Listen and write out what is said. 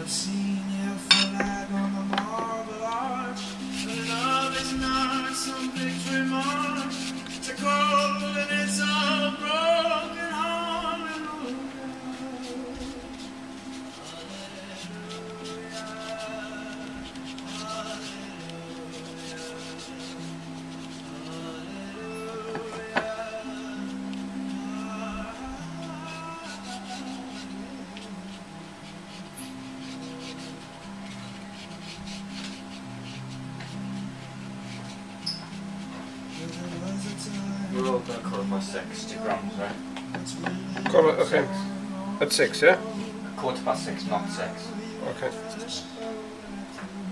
seen your flag on the marble arch. But love is not some victory march to cold and it's all broken. Hallelujah. We're all going to cut by 60 grams, right? Call it, okay. At 6, yeah? 6:15, not 6. Okay.